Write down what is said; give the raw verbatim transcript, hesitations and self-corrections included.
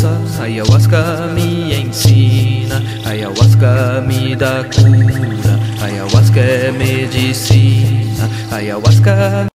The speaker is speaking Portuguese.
Ayahuasca me ensina, ayahuasca me dá cura, ayahuasca é medicina, ayahuasca